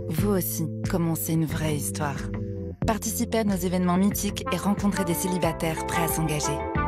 Vous aussi, commencez une vraie histoire. Participez à nos événements mythiques et rencontrez des célibataires prêts à s'engager.